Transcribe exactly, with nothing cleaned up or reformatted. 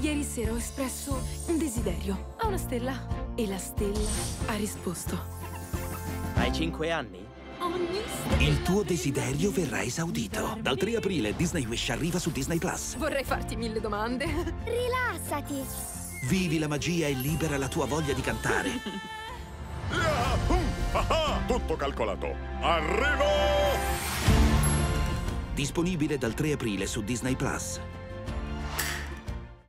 Ieri sera ho espresso un desiderio a una stella e la stella ha risposto. Hai cinque anni? Ogni stella... Il tuo desiderio verrà esaudito. Dal tre aprile Disney Wish arriva su Disney Plus. Vorrei farti mille domande. Rilassati. Vivi la magia e libera la tua voglia di cantare. Tutto calcolato. Arrivo! Disponibile dal tre aprile su Disney Plus.